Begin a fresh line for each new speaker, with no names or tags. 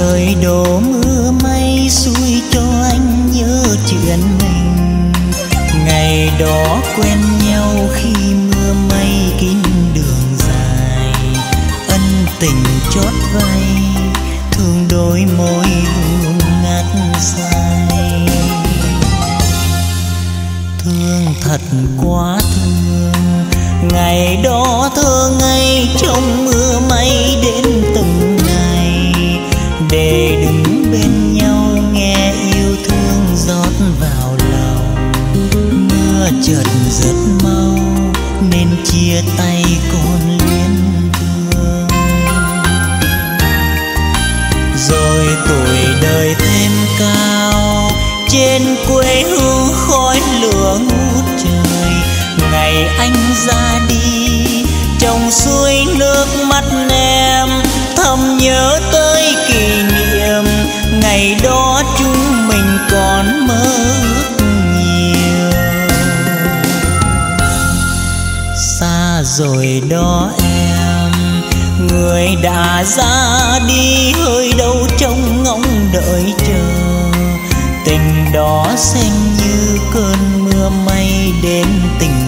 trời đổ mưa may xui cho anh nhớ chuyện mình. Ngày đó quen nhau khi mưa mây kín đường dài, ân tình chót vay thương đôi môi hương ngát say. Thương thật quá thương, ngày đó thơ ngây trong mưa mây đến từng ngày, để đứng bên nhau nghe yêu thương rót vào lòng. Mưa chợt rất mau nên chia tay còn luyến thương. Rồi tuổi đời thêm cao, trên quê hương khói lửa ngút trời. Ngày anh ra đi trong suối nước mắt em thầm nhớ tới kỷ niệm. Ngày đó chúng mình còn mơ ước nhiều. Xa rồi đó em, người đã ra đi hơi đâu trong ngóng đợi chờ. Tình đó xem như cơn mưa mây đến tình